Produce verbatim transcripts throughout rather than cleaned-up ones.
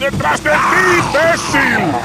detrás de ti, imbécil!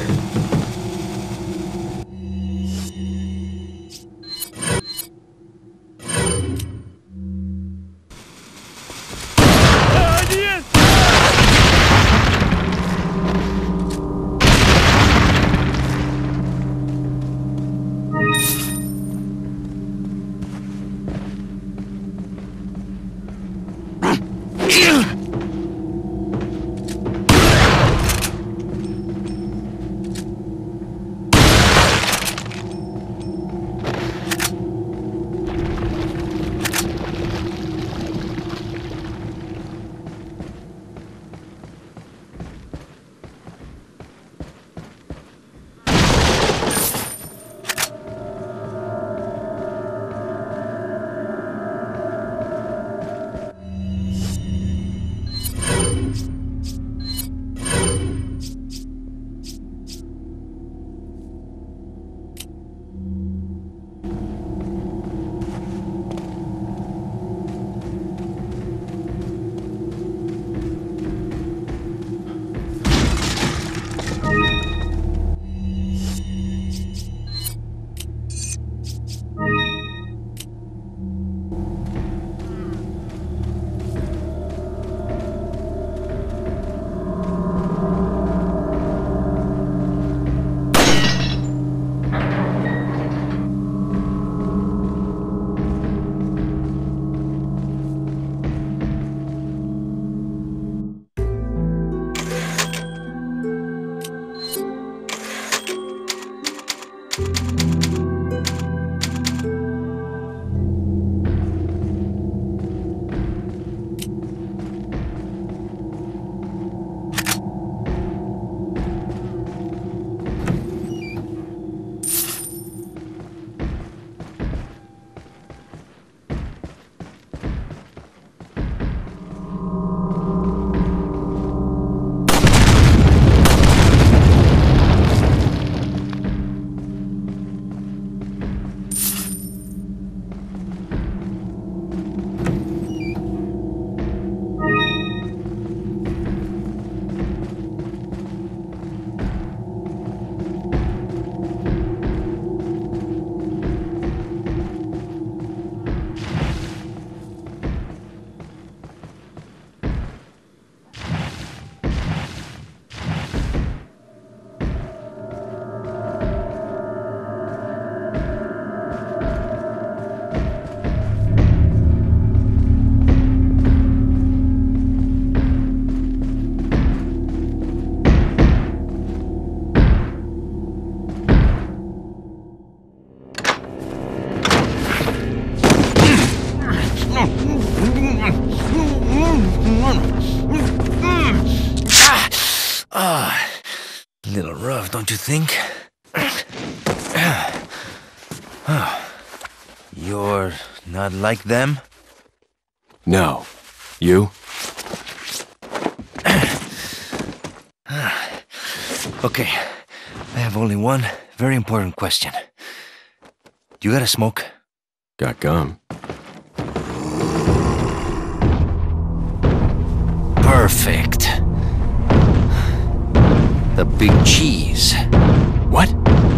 Ah, a little rough, don't you think? You're not like them? No. You? Okay, I have only one very important question. Do you got a smoke? Got gum. Perfect. The big cheese. What?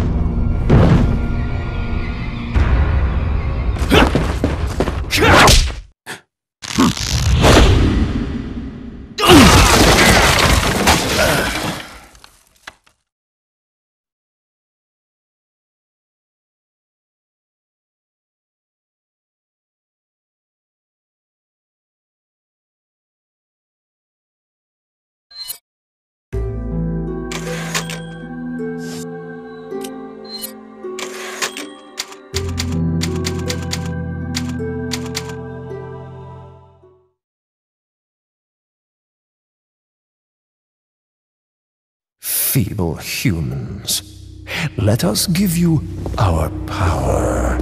Feeble humans, let us give you our power.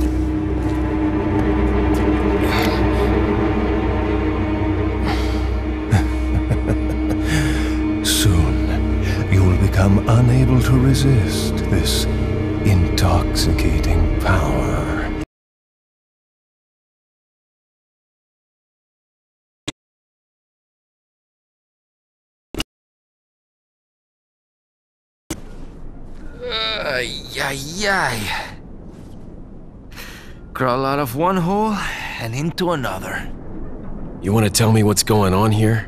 Soon, you will become unable to resist this intoxicating power. Ay, ay, ay. Crawl out of one hole and into another. You want to tell me what's going on here?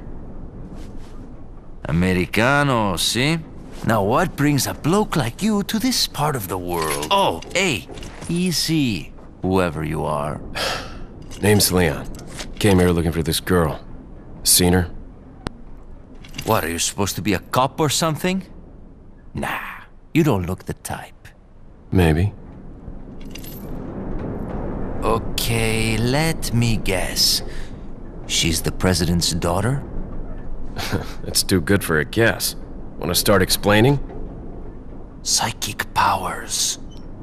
Americano, see? Now what brings a bloke like you to this part of the world? Oh, hey, easy, whoever you are. Name's Leon. Came here looking for this girl. Seen her? What, are you supposed to be a cop or something? Nah, you don't look the type. Maybe. Okay, let me guess. She's the president's daughter? That's too good for a guess. Want to start explaining? Psychic powers.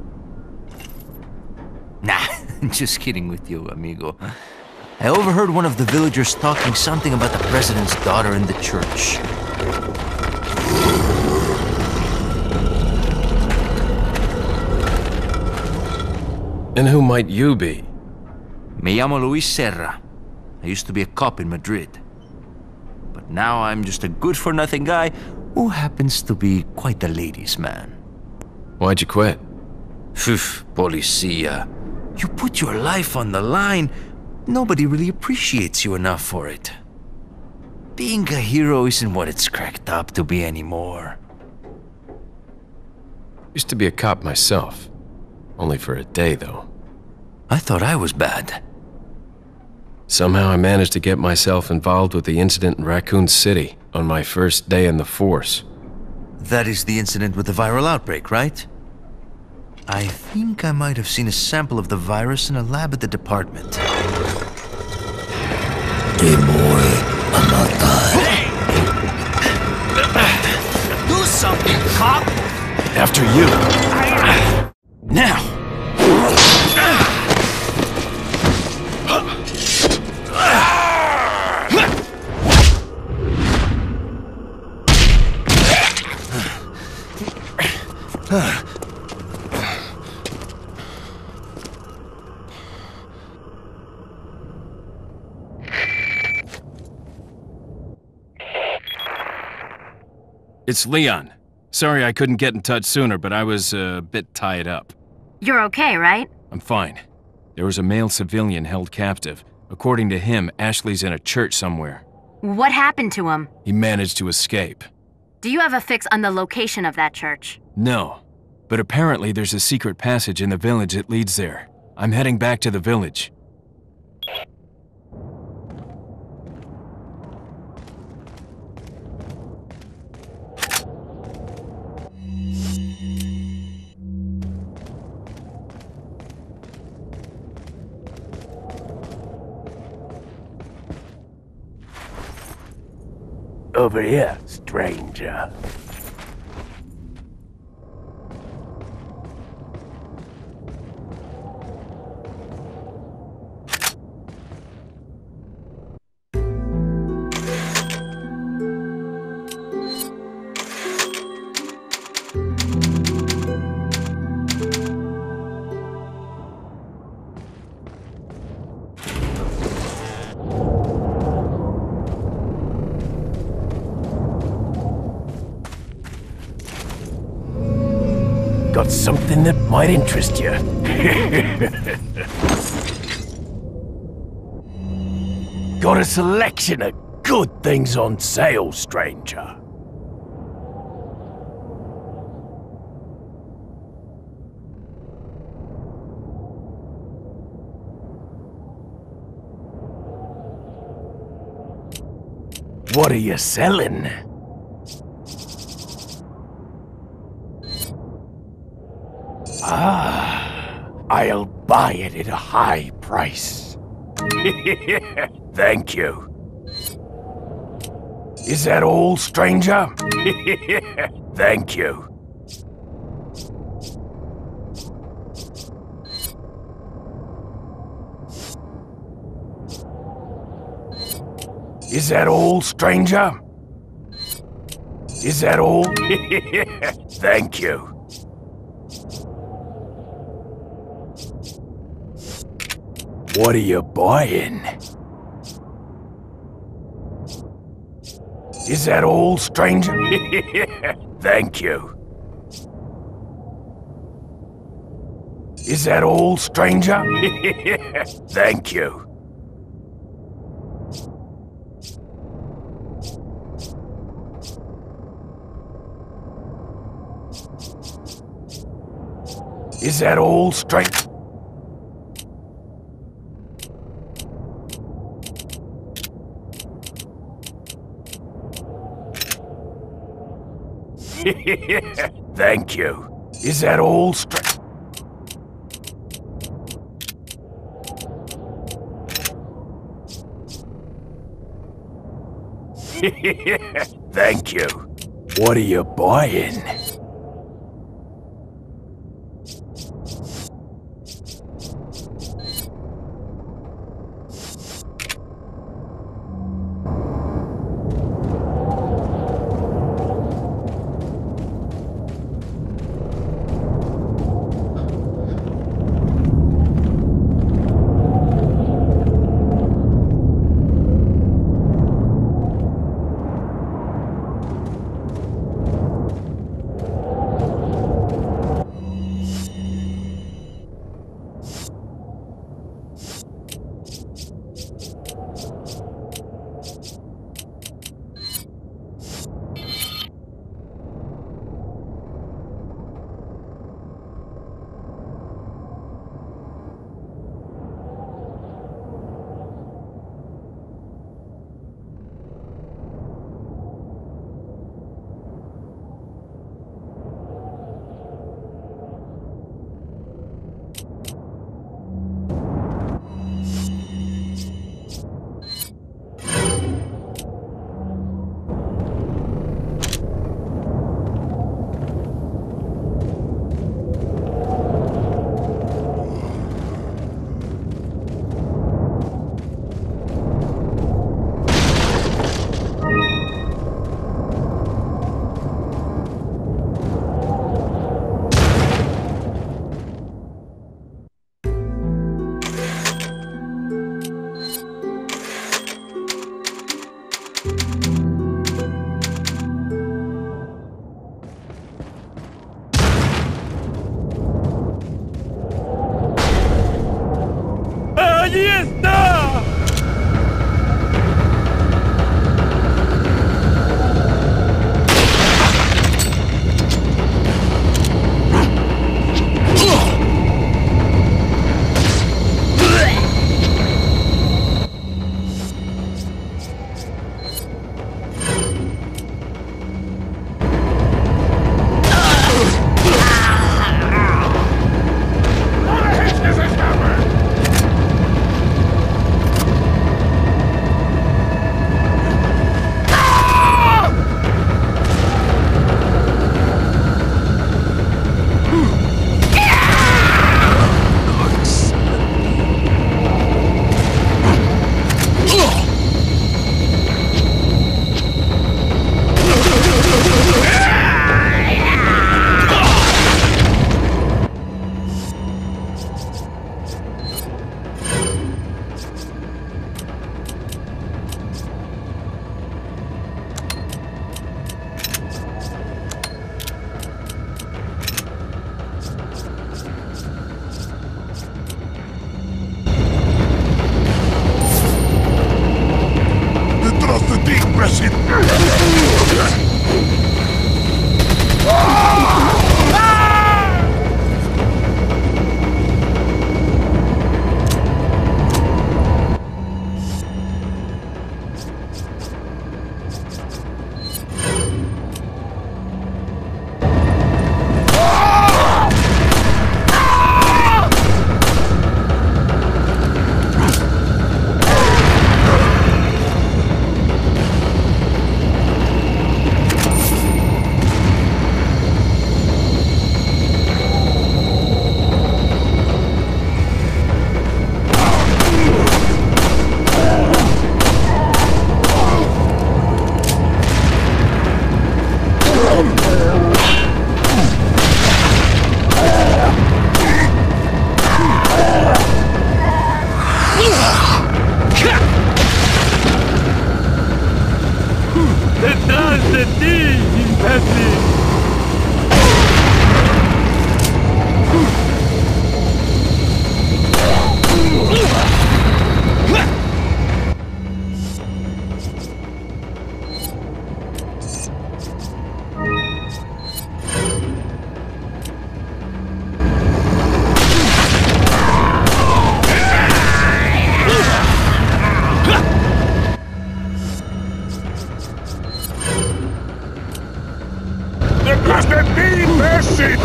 Nah, just kidding with you, amigo. I overheard one of the villagers talking something about the president's daughter in the church. And who might you be? Me llamo Luis Serra. I used to be a cop in Madrid. But now I'm just a good-for-nothing guy who happens to be quite a ladies' man. Why'd you quit? Phew, policia. You put your life on the line. Nobody really appreciates you enough for it. Being a hero isn't what it's cracked up to be anymore. Used to be a cop myself. Only for a day, though. I thought I was bad. Somehow I managed to get myself involved with the incident in Raccoon City on my first day in the force. That is the incident with the viral outbreak, right? I think I might have seen a sample of the virus in a lab at the department. Do something, cop! After you! Now! It's Leon. Sorry I couldn't get in touch sooner, but I was uh, a bit tied up. You're okay, right? I'm fine. There was a male civilian held captive. According to him, Ashley's in a church somewhere. What happened to him? He managed to escape. Do you have a fix on the location of that church? No, but apparently there's a secret passage in the village that leads there. I'm heading back to the village. Over here, stranger. Got something that might interest you. Got a selection of good things on sale, stranger. What are you selling? Ah, I'll buy it at a high price. Thank you. Is that all, stranger? Thank you. Is that all, stranger? Is that all? Thank you. What are you buying? Is that all, stranger? Thank you. Is that all, stranger? Thank you. Is that all, stranger? Thank you. Is that all, stranger? Thank you. What are you buying? ¡Allí está! ¡Detrás de ti, imbécil! ¡Detrás de ti, imbécil!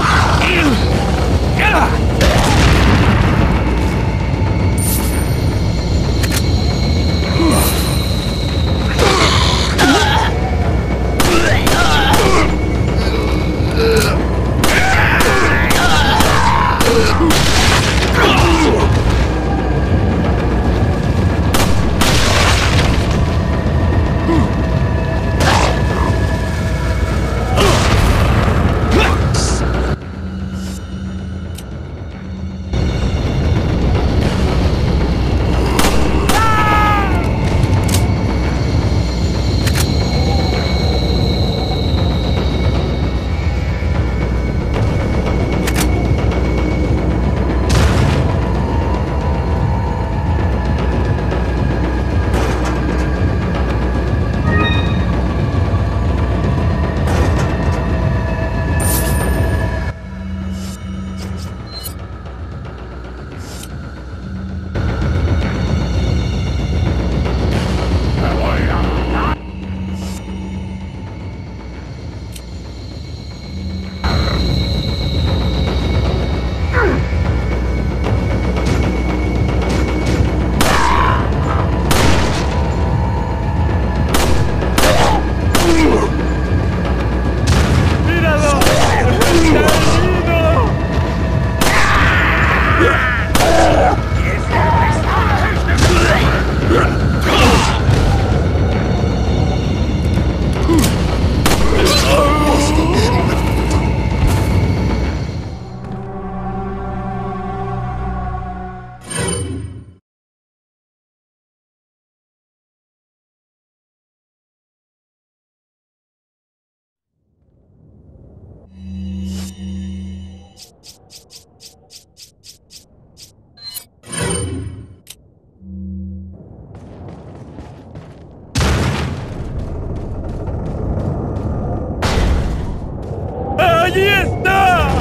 ¡Allí está!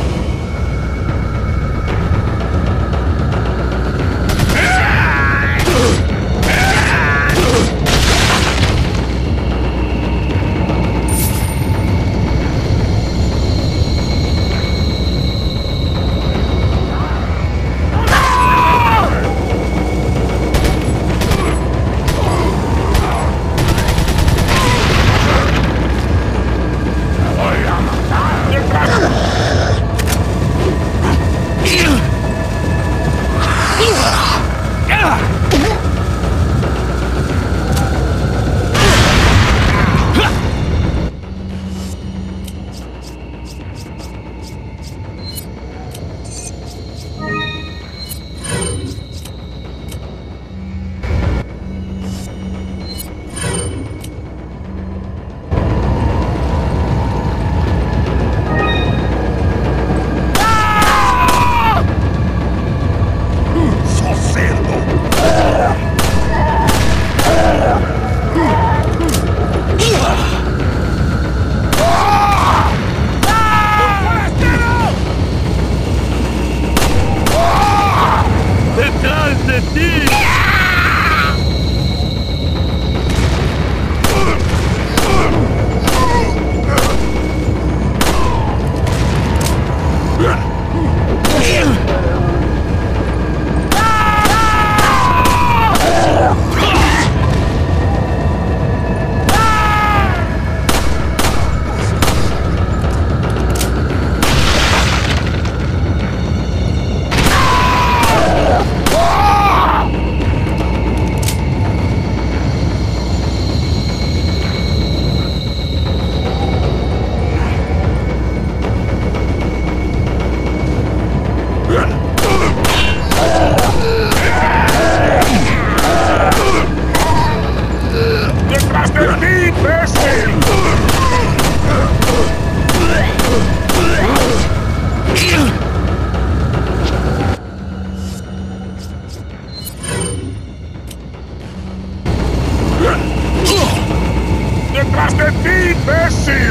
¡Detrás de ti, imbécil!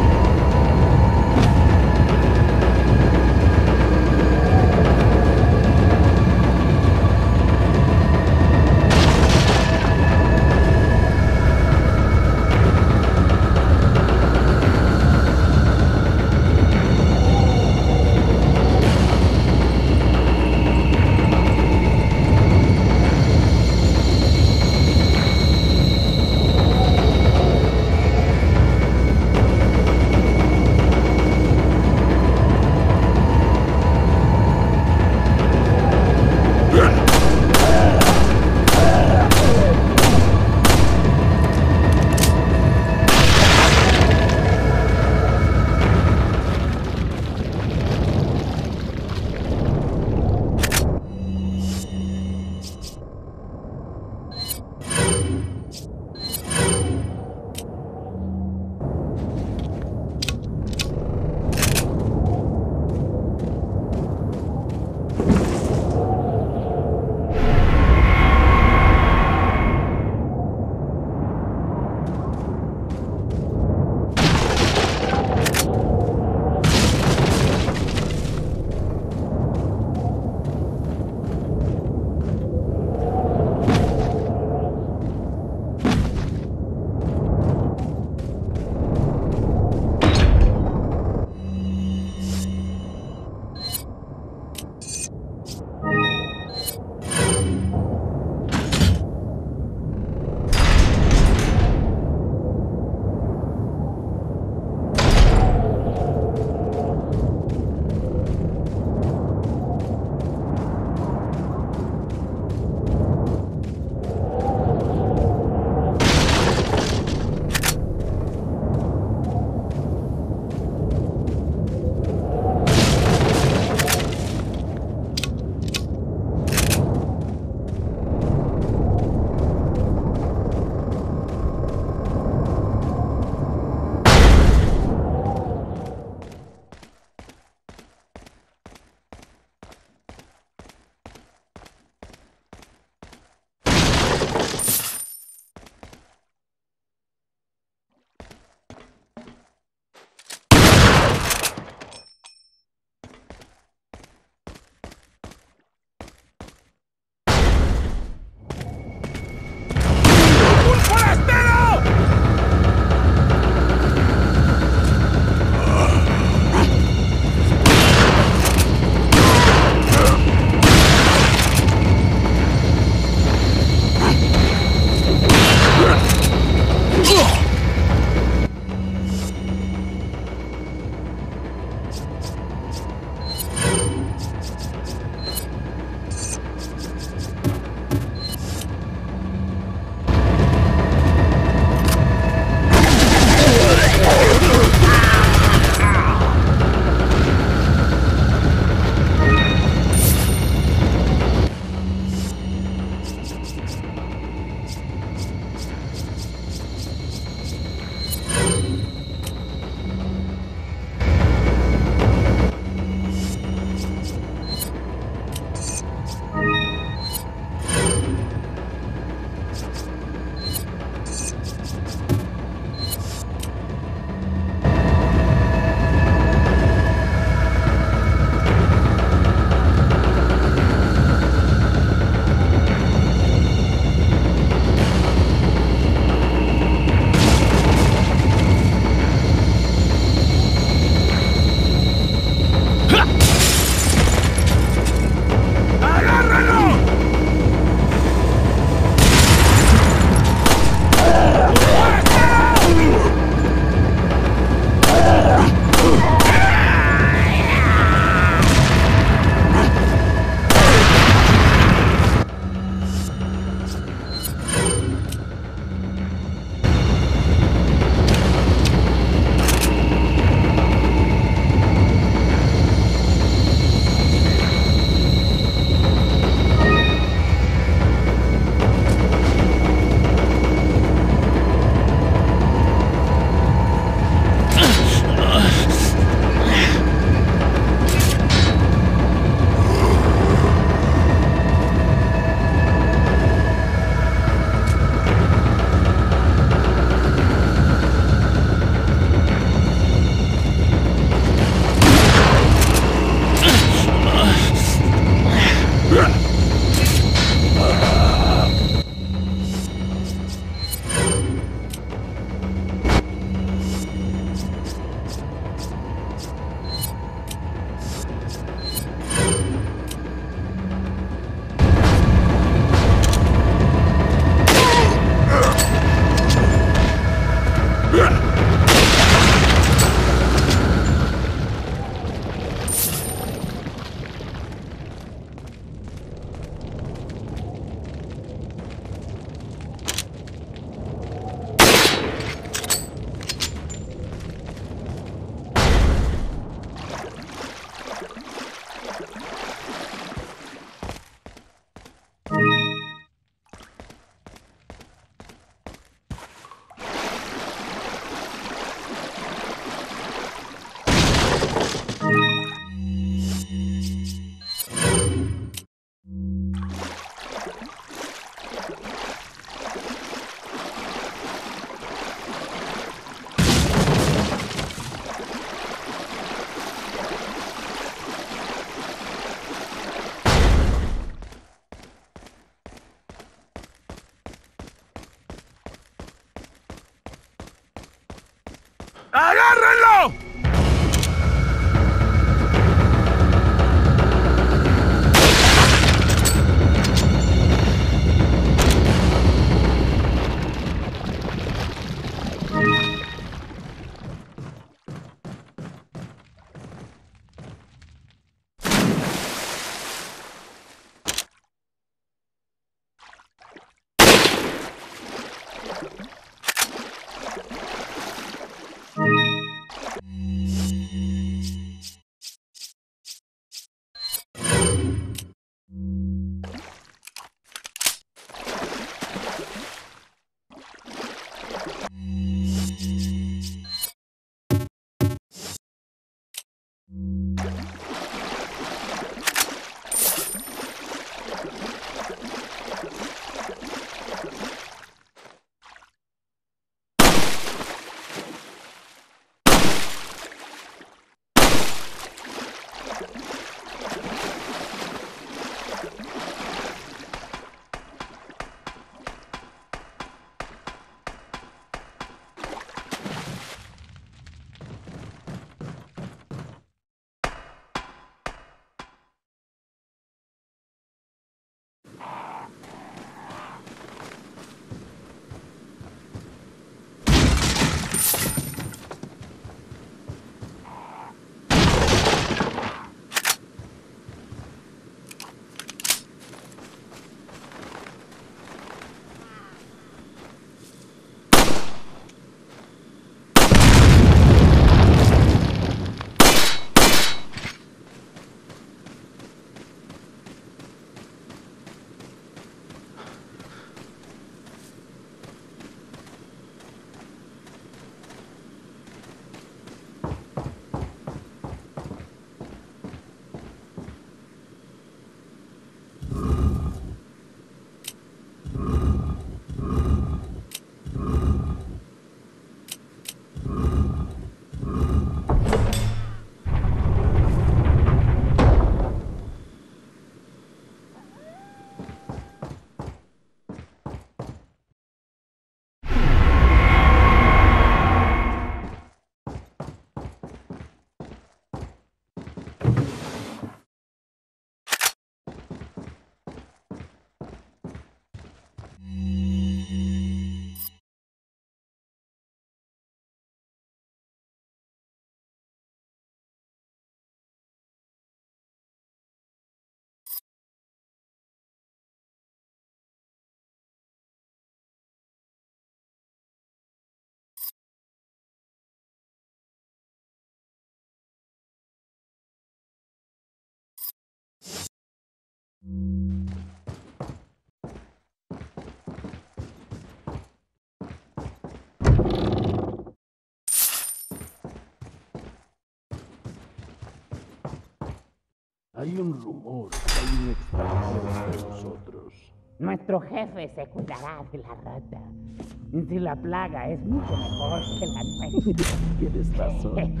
Hay un rumor que hay un extranjero entre nosotros. Nuestro jefe se cuidará de la rata. Si la plaga es mucho mejor que la nuestra. Tienes razón.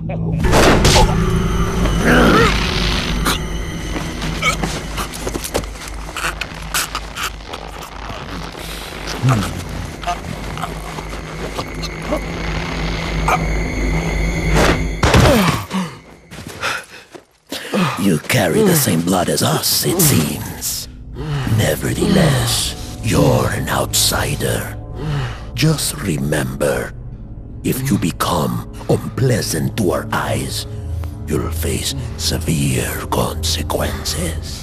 You carry the same blood as us, it seems. Nevertheless, you're an outsider. Just remember, if you become unpleasant to our eyes, you'll face severe consequences.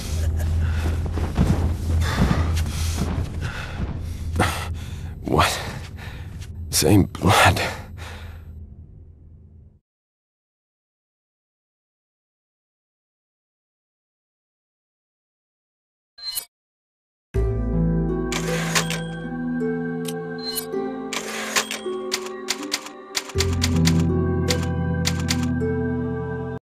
What? Same blood. You